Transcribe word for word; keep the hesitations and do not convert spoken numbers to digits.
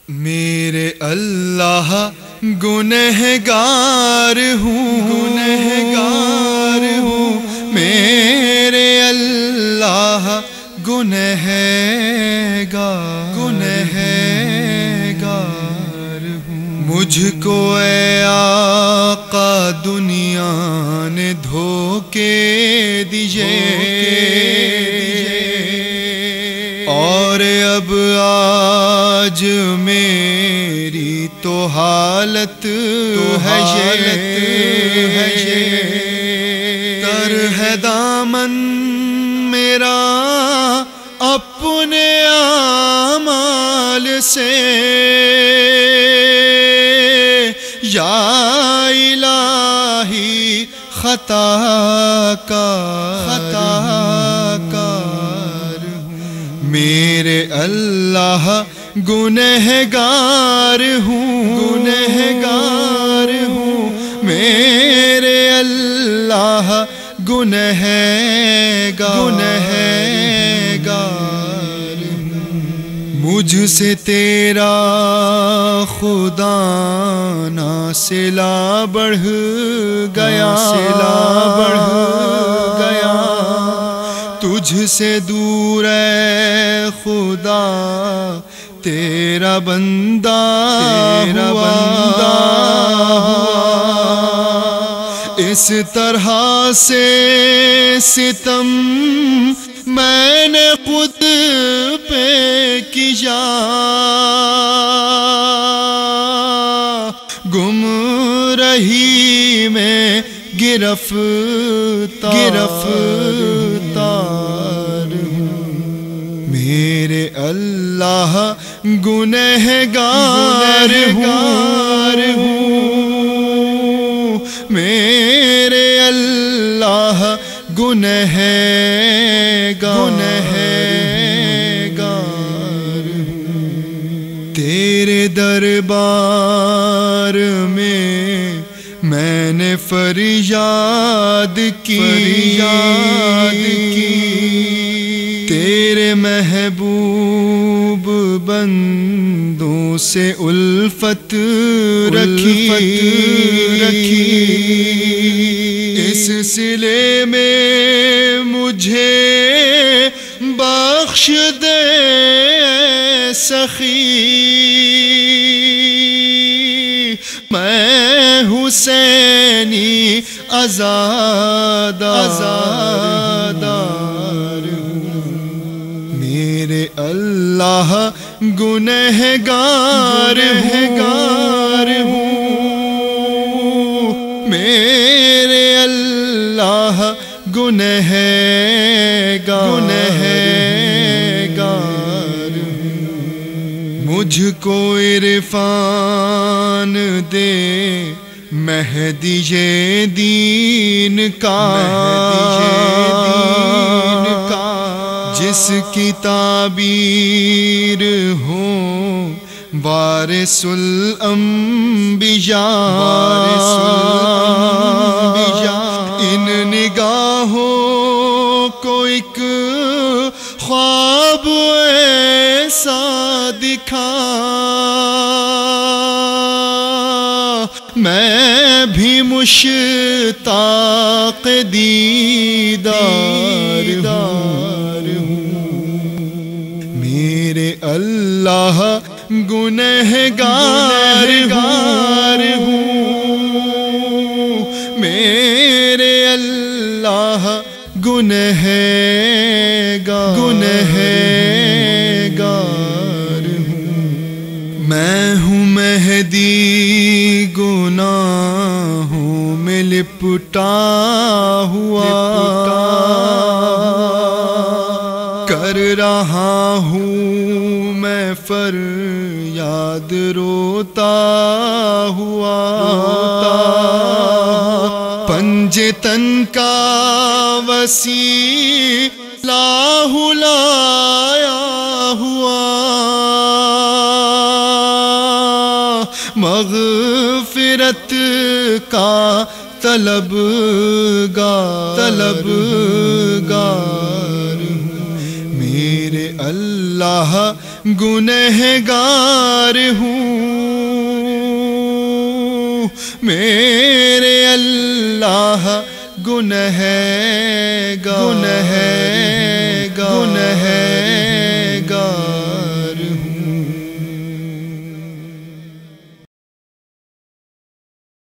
میرے اللہ گنہگار ہوں گنہگار ہوں میرے اللہ گنہگار گنہگار ہوں مجھ کو اے آقا دنیا نے دھوکے دیجئے اور اب آج میری تو حالت ہے یہ تر ہے دامن میرا اپنے اعمال سے یا الہی خطا کا خطا کار میرے اللہ گنہگار ہوں گنہگار ہوں میرے اللہ گنہگار گنہگار مجھ سے تیرا خدا نہ سلا بڑھ گیا سلا بڑھ گیا تجھ سے دور ہے خدا تیرا بندہ تیرا بندہ اس طرح سے ستم میں نے خود پہ کیا گم رہی میں گرفتار گرفتار میرے اللہ گنہگار ہوں میرے اللہ گنہگار تیرے دربار میں میں نے فریاد کی فریاد کی تیرے محبوب بندوں سے الفت رکھی رکھی اس سلسلے میں مجھے بخش دے سخی میں حسینی آزاد آزادار میرے اللہ گنہگار ہوں میرے اللہ گنہگار مجھ کو عرفان دے مہدی دین کا جس کی تعبیر ہو وارث الانبیاء وارث الانبیاء ان نگاہوں کو ایک خواب ایسا دکھا میں بھی مشتاق دیدار ہوں میرے اللہ گنہگار ہوں میرے اللہ گنہگار گنہگار ہوں میں ہوں مہدی گناہوں میں لپٹا ہوا کر رہا ہوں میں فریاد روتا ہوا پنجے تن کا وسیع لاہ لایا ہوا مغفرت کا طلب گار طلب گار میرے اللہ گنہگار ہوں، میرے اللہ گنہگار